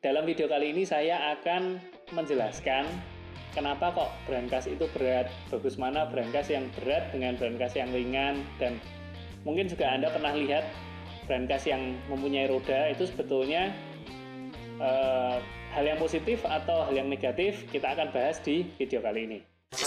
Dalam video kali ini saya akan menjelaskan kenapa kok brankas itu berat, bagus mana brankas yang berat dengan brankas yang ringan, dan mungkin juga Anda pernah lihat brankas yang mempunyai roda itu sebetulnya hal yang positif atau hal yang negatif. Kita akan bahas di video kali ini.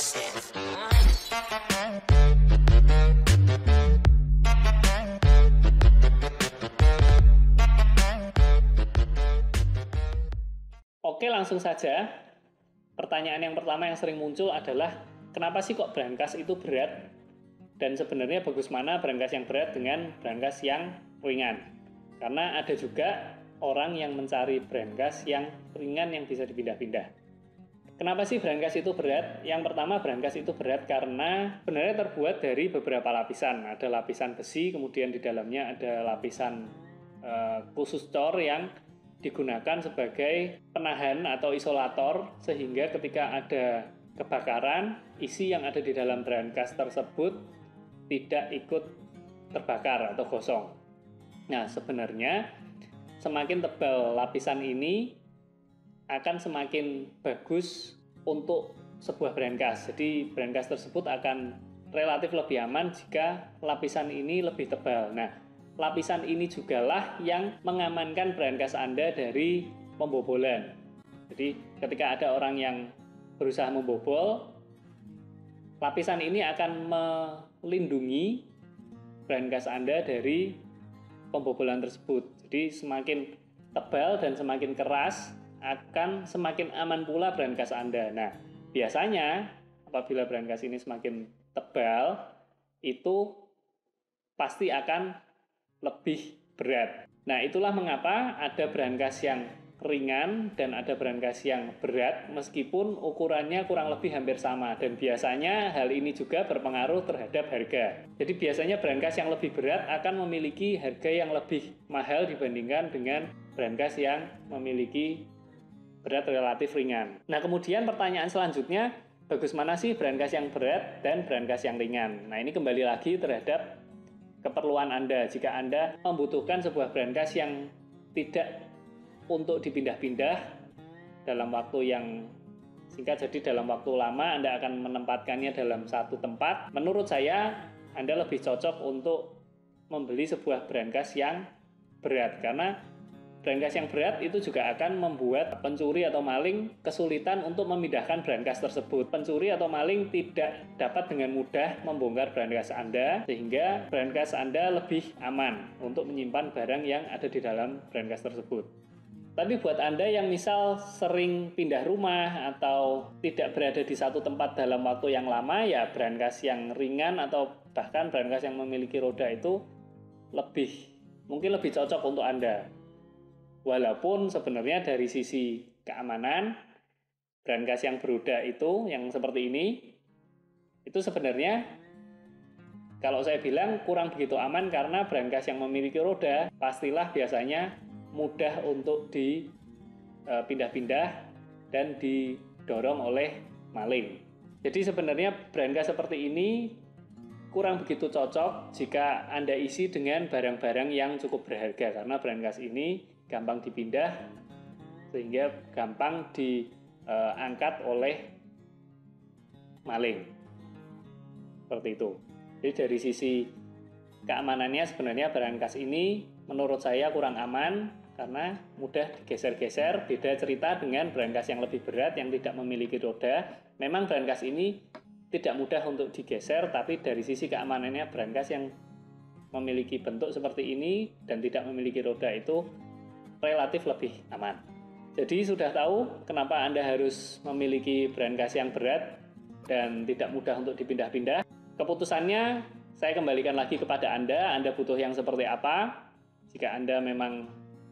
Oke, langsung saja. Pertanyaan yang pertama yang sering muncul adalah kenapa sih kok brankas itu berat? Dan sebenarnya bagus mana brankas yang berat dengan brankas yang ringan? Karena ada juga orang yang mencari brankas yang ringan yang bisa dipindah-pindah. Kenapa sih brankas itu berat? Yang pertama, brankas itu berat karena sebenarnya terbuat dari beberapa lapisan. Ada lapisan besi, kemudian di dalamnya ada lapisan khusus cor yang digunakan sebagai penahan atau isolator, sehingga ketika ada kebakaran, isi yang ada di dalam brankas tersebut tidak ikut terbakar atau gosong. Nah, sebenarnya semakin tebal lapisan ini akan semakin bagus untuk sebuah brankas. Jadi brankas tersebut akan relatif lebih aman jika lapisan ini lebih tebal. Nah, lapisan ini jugalah yang mengamankan brankas Anda dari pembobolan. Jadi ketika ada orang yang berusaha membobol, lapisan ini akan melindungi brankas Anda dari pembobolan tersebut. Jadi semakin tebal dan semakin keras akan semakin aman pula brankas Anda. Nah, biasanya apabila brankas ini semakin tebal, itu pasti akan lebih berat. Nah, itulah mengapa ada brankas yang ringan dan ada brankas yang berat meskipun ukurannya kurang lebih hampir sama, dan biasanya hal ini juga berpengaruh terhadap harga. Jadi biasanya brankas yang lebih berat akan memiliki harga yang lebih mahal dibandingkan dengan brankas yang memiliki berat relatif ringan. Nah, kemudian pertanyaan selanjutnya, bagus mana sih brankas yang berat dan brankas yang ringan? Nah, ini kembali lagi terhadap keperluan Anda. Jika Anda membutuhkan sebuah brankas yang tidak untuk dipindah-pindah dalam waktu yang singkat, jadi dalam waktu lama Anda akan menempatkannya dalam satu tempat, menurut saya Anda lebih cocok untuk membeli sebuah brankas yang berat, karena brankas yang berat itu juga akan membuat pencuri atau maling kesulitan untuk memindahkan brankas tersebut. Pencuri atau maling tidak dapat dengan mudah membongkar brankas Anda, sehingga brankas Anda lebih aman untuk menyimpan barang yang ada di dalam brankas tersebut. Tapi buat Anda yang misal sering pindah rumah atau tidak berada di satu tempat dalam waktu yang lama, ya brankas yang ringan atau bahkan brankas yang memiliki roda itu mungkin lebih cocok untuk Anda. Walaupun sebenarnya dari sisi keamanan, brankas yang beroda itu, yang seperti ini, itu sebenarnya kalau saya bilang kurang begitu aman, karena brankas yang memiliki roda pastilah biasanya mudah untuk dipindah-pindah dan didorong oleh maling. Jadi sebenarnya brankas seperti ini kurang begitu cocok jika Anda isi dengan barang-barang yang cukup berharga, karena brankas ini gampang dipindah sehingga gampang diangkat oleh maling. Seperti itu. Jadi dari sisi keamanannya sebenarnya brankas ini menurut saya kurang aman karena mudah digeser-geser. Beda cerita dengan brankas yang lebih berat yang tidak memiliki roda. Memang brankas ini tidak mudah untuk digeser, tapi dari sisi keamanannya brankas yang memiliki bentuk seperti ini dan tidak memiliki roda itu relatif lebih aman. Jadi sudah tahu kenapa Anda harus memiliki brankas yang berat dan tidak mudah untuk dipindah-pindah. Keputusannya saya kembalikan lagi kepada Anda. Anda butuh yang seperti apa? Jika Anda memang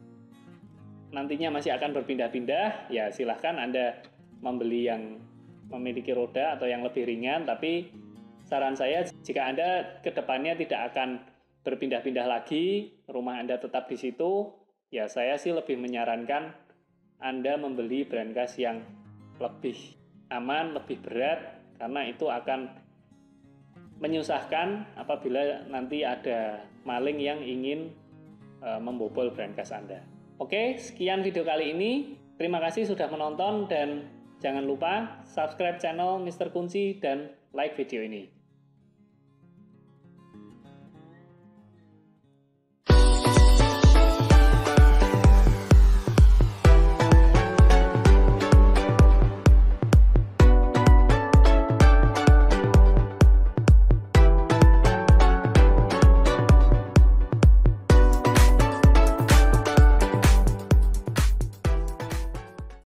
nantinya masih akan berpindah-pindah, ya silahkan Anda membeli yang memiliki roda atau yang lebih ringan. Tapi saran saya, jika Anda ke depannya tidak akan berpindah-pindah lagi, rumah Anda tetap di situ, ya saya sih lebih menyarankan Anda membeli brankas yang lebih aman, lebih berat, karena itu akan menyusahkan apabila nanti ada maling yang ingin membobol brankas Anda. Oke, sekian video kali ini. Terima kasih sudah menonton dan jangan lupa subscribe channel Mr. Kunci dan like video ini.